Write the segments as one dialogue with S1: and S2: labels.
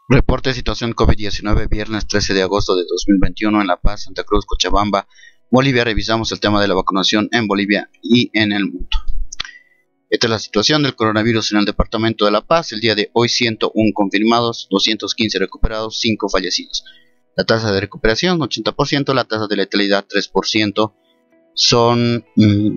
S1: Reporte de situación COVID-19, viernes 13 de agosto de 2021 en La Paz, Santa Cruz, Cochabamba, Bolivia. Revisamos el tema de la vacunación en Bolivia y en el mundo. Esta es la situación del coronavirus en el departamento de La Paz. El día de hoy 101 confirmados, 215 recuperados, 5 fallecidos. La tasa de recuperación 80%, la tasa de letalidad 3%. Son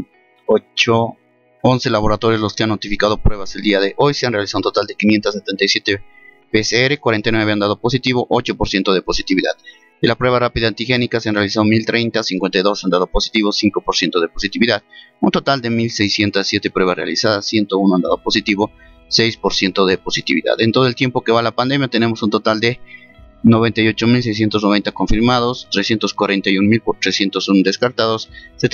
S1: 11 laboratorios los que han notificado pruebas el día de hoy. Se han realizado un total de 577 PCR, 49 han dado positivo, 8% de positividad. De la prueba rápida antigénica se han realizado 1030, 52 han dado positivo, 5% de positividad. Un total de 1607 pruebas realizadas, 101 han dado positivo, 6% de positividad. En todo el tiempo que va la pandemia tenemos un total de 98.690 confirmados, 341.301 descartados,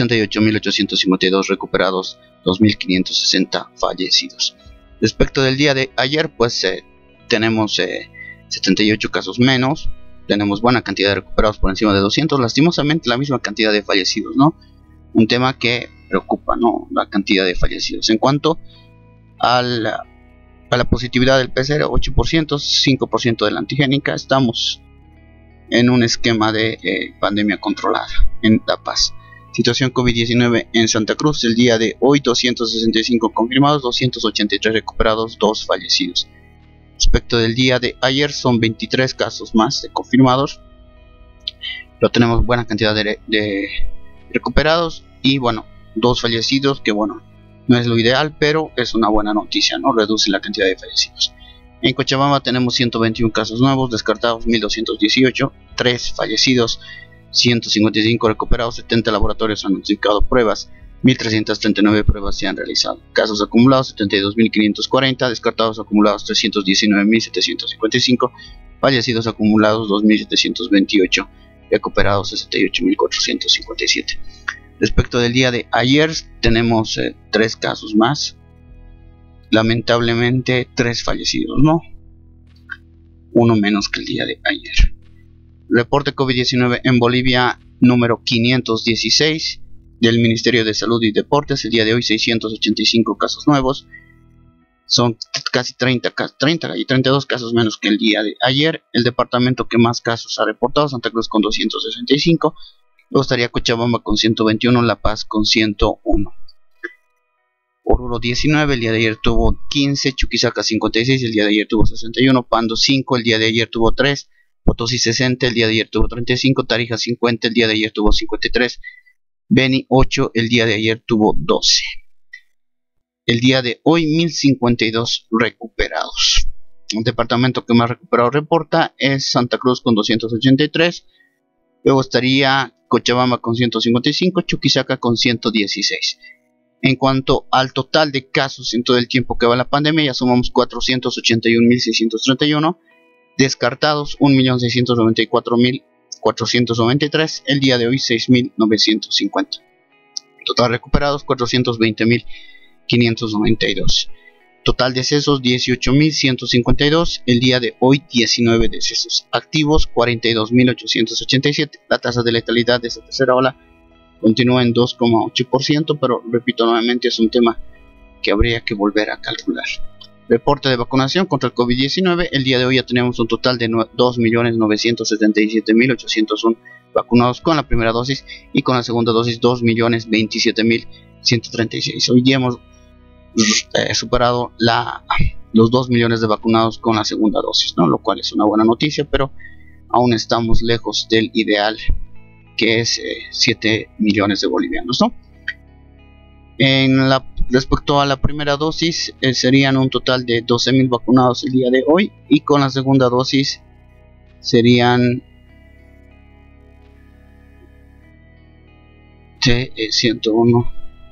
S1: 78.852 recuperados, 2.560 fallecidos. Respecto del día de ayer, pues tenemos 78 casos menos, tenemos buena cantidad de recuperados por encima de 200, lastimosamente la misma cantidad de fallecidos, ¿no? Un tema que preocupa, ¿no? La cantidad de fallecidos. En cuanto a la positividad del PCR, 8%, 5% de la antigénica, estamos en un esquema de pandemia controlada en La Paz. Situación COVID-19 en Santa Cruz, el día de hoy 265 confirmados, 283 recuperados, 2 fallecidos. Respecto del día de ayer son 23 casos más de confirmados, pero tenemos buena cantidad de recuperados y bueno, 2 fallecidos, que bueno, no es lo ideal, pero es una buena noticia, ¿no? Reduce la cantidad de fallecidos. En Cochabamba tenemos 121 casos nuevos, descartados 1218, 3 fallecidos, 155 recuperados, 70 laboratorios han notificado pruebas, 1.339 pruebas se han realizado. Casos acumulados 72.540, descartados acumulados 319.755, fallecidos acumulados 2.728, recuperados 68.457. Respecto del día de ayer tenemos 3 casos más, lamentablemente 3 fallecidos, ¿no? Uno menos que el día de ayer. Reporte COVID-19 en Bolivia número 516 del Ministerio de Salud y Deportes. El día de hoy 685 casos nuevos, son casi 30 y 32 casos menos que el día de ayer. El departamento que más casos ha reportado, Santa Cruz con 265, luego estaría Cochabamba con 121, La Paz con 101. Oruro 19, el día de ayer tuvo 15, Chuquisaca 56, el día de ayer tuvo 61, Pando 5, el día de ayer tuvo 3, Potosí 60, el día de ayer tuvo 35, Tarija 50, el día de ayer tuvo 53, Beni 8, el día de ayer tuvo 12. El día de hoy 1052 recuperados. El departamento que más recuperado reporta es Santa Cruz con 283, luego estaría Cochabamba con 155, Chuquisaca con 116. En cuanto al total de casos en todo el tiempo que va la pandemia, ya sumamos 481.631, descartados 1.694.493, el día de hoy 6.950. Total recuperados 420.592. Total decesos 18.152, el día de hoy 19 decesos. Activos 42.887. La tasa de letalidad de esta tercera ola continúa en 2,8%, pero repito nuevamente, es un tema que habría que volver a calcular. Reporte de vacunación contra el COVID-19, el día de hoy ya tenemos un total de 2.977.801 vacunados con la primera dosis, y con la segunda dosis 2.027.136. Hoy ya hemos superado los 2 millones de vacunados con la segunda dosis, ¿no? Lo cual es una buena noticia, pero aún estamos lejos del ideal, que es 7 millones de bolivianos, ¿no? Respecto a la primera dosis, serían un total de 12.000 vacunados el día de hoy, y con la segunda dosis serían 101,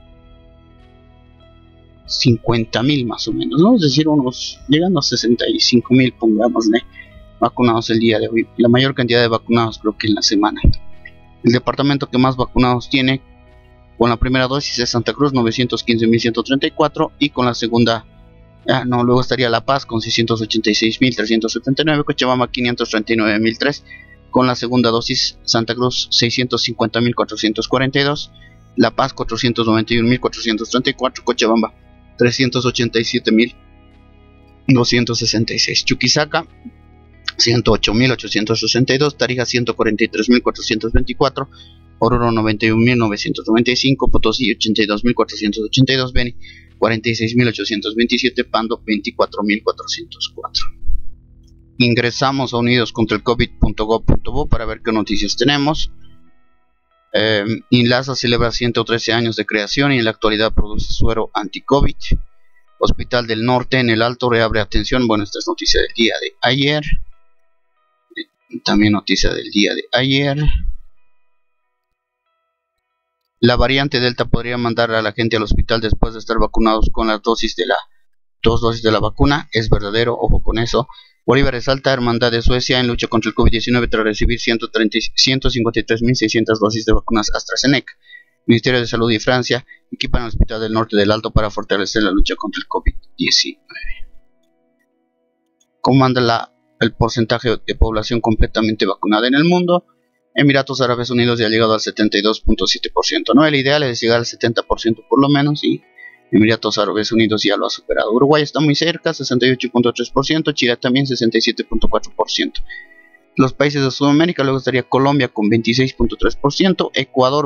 S1: 50.000 más o menos, ¿no? Es decir, llegando a 65.000, pongámosle, vacunados el día de hoy. La mayor cantidad de vacunados creo que en la semana. El departamento que más vacunados tiene con la primera dosis es Santa Cruz, 915.134, y con la segunda, luego estaría La Paz con 686.379, Cochabamba 539.003, con la segunda dosis Santa Cruz 650.442, La Paz 491.434, Cochabamba 387.266, Chuquisaca 108.862, Tarija 143.424, Oruro 91.995, Potosí 82.482, Beni 46.827, Pando 24.404. Ingresamos a Unidos contra el COVID.gov.bo para ver qué noticias tenemos. INLASA celebra 113 años de creación y en la actualidad produce suero anti-COVID. Hospital del Norte en el Alto reabre atención. Bueno, esta es noticia del día de ayer. También noticia del día de ayer. La variante Delta podría mandar a la gente al hospital después de estar vacunados con las dos dosis de la vacuna. Es verdadero, ojo con eso. Bolívar resalta Hermandad de Suecia en lucha contra el COVID-19 tras recibir 153.600 dosis de vacunas AstraZeneca. Ministerio de Salud y Francia equipan al Hospital del Norte del Alto para fortalecer la lucha contra el COVID-19. ¿Cómo anda el porcentaje de población completamente vacunada en el mundo? Emiratos Árabes Unidos ya ha llegado al 72.7%, ¿no? El ideal es llegar al 70% por lo menos, y Emiratos Árabes Unidos ya lo ha superado. Uruguay está muy cerca, 68.3%, Chile también 67.4%. Los países de Sudamérica, luego estaría Colombia con 26.3%, Ecuador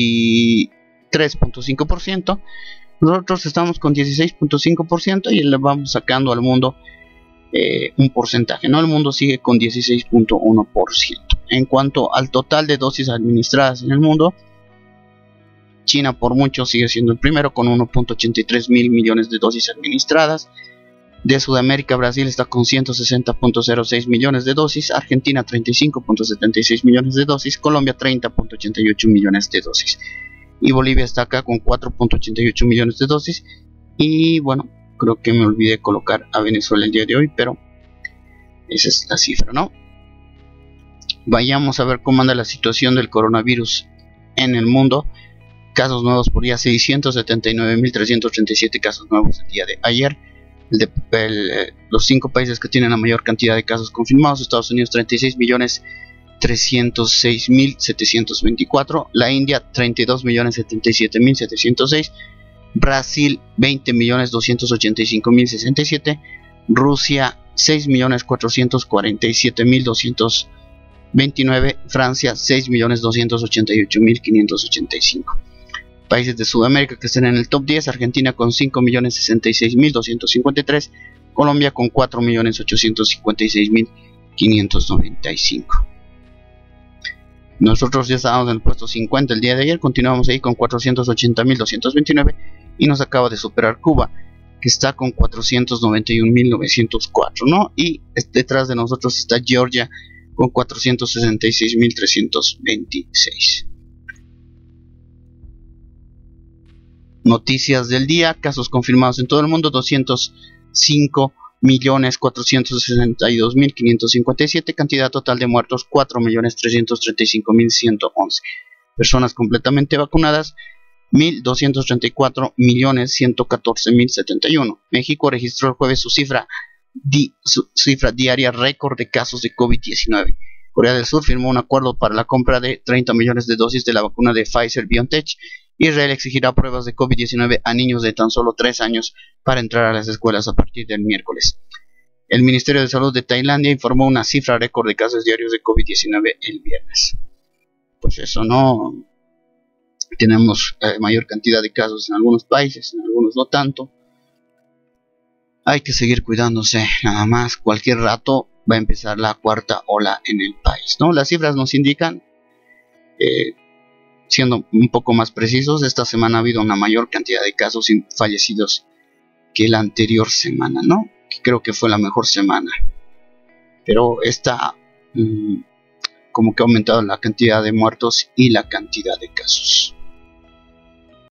S1: 23.5%, nosotros estamos con 16.5% y le vamos sacando al mundo un porcentaje, ¿no? El mundo sigue con 16.1%. En cuanto al total de dosis administradas en el mundo, China por mucho sigue siendo el primero con 1.83 mil millones de dosis administradas. De Sudamérica, Brasil está con 160.06 millones de dosis, Argentina 35.76 millones de dosis, Colombia 30.88 millones de dosis y Bolivia está acá con 4.88 millones de dosis. Y bueno, creo que me olvidé colocar a Venezuela el día de hoy, pero esa es la cifra, ¿no? Vayamos a ver cómo anda la situación del coronavirus en el mundo. Casos nuevos por día, 679.337 casos nuevos el día de ayer. Los 5 países que tienen la mayor cantidad de casos confirmados: Estados Unidos 36.306.724, la India 32.077.706, Brasil 20.285.067, Rusia 6.447.229, Francia 6.288.585. Países de Sudamérica que están en el top 10: Argentina con 5.066.253, Colombia con 4.856.595. Nosotros ya estábamos en el puesto 50 el día de ayer, continuamos ahí con 480.229 y nos acaba de superar Cuba, que está con 491.904, ¿no? Y detrás de nosotros está Georgia con 466.326. Noticias del día: casos confirmados en todo el mundo 205.462.557, cantidad total de muertos 4.335.111, personas completamente vacunadas 1.234.114.071. México registró el jueves su cifra diaria récord de casos de COVID-19. Corea del Sur firmó un acuerdo para la compra de 30 millones de dosis de la vacuna de Pfizer-BioNTech. Israel exigirá pruebas de COVID-19 a niños de tan solo 3 años para entrar a las escuelas a partir del miércoles. El Ministerio de Salud de Tailandia informó una cifra récord de casos diarios de COVID-19 el viernes. Pues eso, no tenemos mayor cantidad de casos en algunos países, en algunos no tanto. Hay que seguir cuidándose, nada más. Cualquier rato va a empezar la cuarta ola en el país, ¿no? Las cifras nos indican, siendo un poco más precisos, esta semana ha habido una mayor cantidad de casos y fallecidos que la anterior semana, ¿no? Que creo que fue la mejor semana. Pero esta como que ha aumentado la cantidad de muertos y la cantidad de casos.